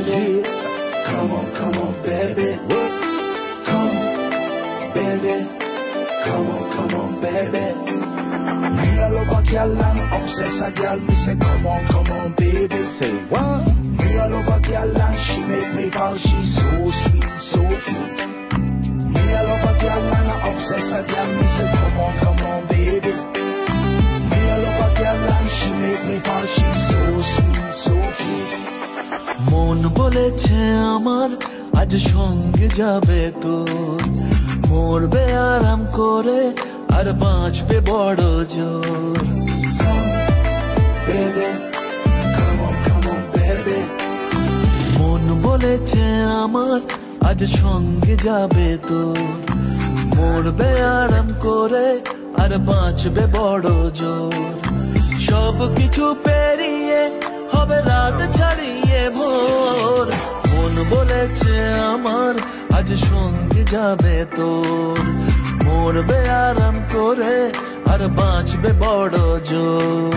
baby. Come on, baby. Come, baby. Come on, baby. Me a love a girl and obsess a girl. Me say, come on, baby. Say what? Me a love a girl and she make me fall. She's so sweet, so cute. Me a love a girl and I obsess a girl. Me say, come on, baby. Me a love a girl and she make me fall. She's so sweet, so cute. মন বলেছে আমার আজ সঙ্গে যাবে তো মরবে আরাম করে আর বাঁচবে বড় জোর Come on, baby. মন বলেছে আমার আজ সঙ্গে যাবে তো মরবে আরাম করে আর বাঁচবে বড় জোর সব কিছু পেরিয়ে হবে রাত ছাড়িয়ে ভোর মন বলেছে আমার আজ সঙ্গে যাবে তোর মরবে আরাম করে আর বাঁচবে বড় জোর